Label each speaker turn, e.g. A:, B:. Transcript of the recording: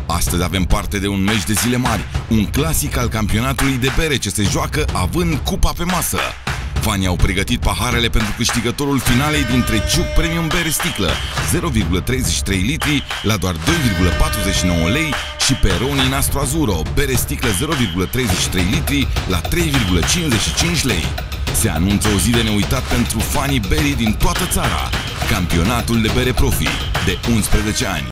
A: Astăzi avem parte de un meci de zile mari, un clasic al campionatului de bere ce se joacă având cupa pe masă. Fanii au pregătit paharele pentru câștigătorul finalei dintre Ciuc Premium Bere Sticlă 0,33 litri la doar 2,49 lei și Peroni Nastro Azzurro Bere Sticlă 0,33 litri la 3,55 lei. Se anunță o zi de neuitat pentru fanii berii din toată țara. Campionatul de bere profi de 11 ani.